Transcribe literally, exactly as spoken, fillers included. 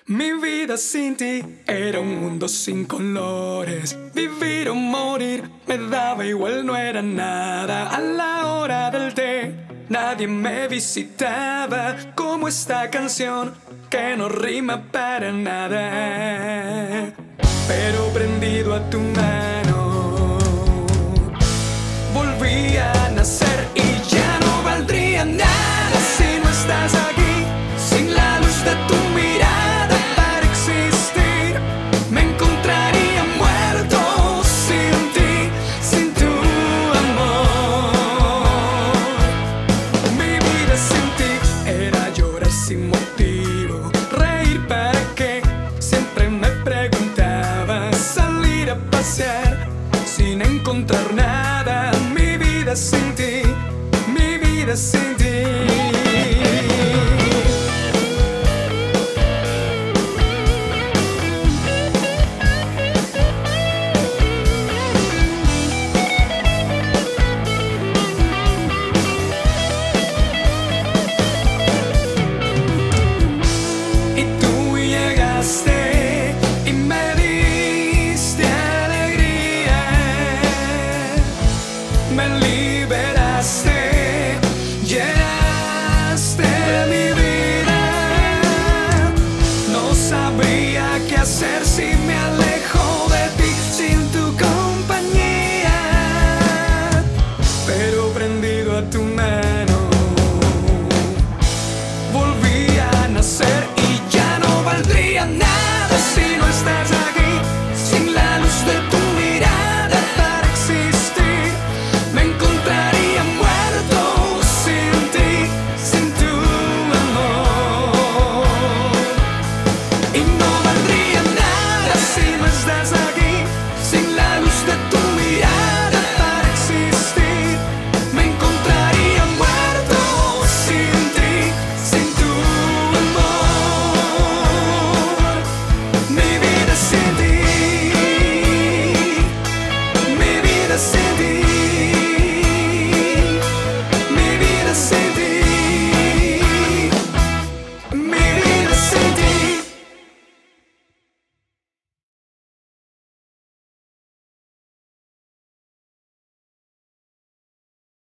Mi vida sin ti era un mundo sin colores. Vivir o morir me daba igual, no era nada. A la hora del té nadie me visitaba, como esta canción que no rima para nada. Pero prendido a tu mano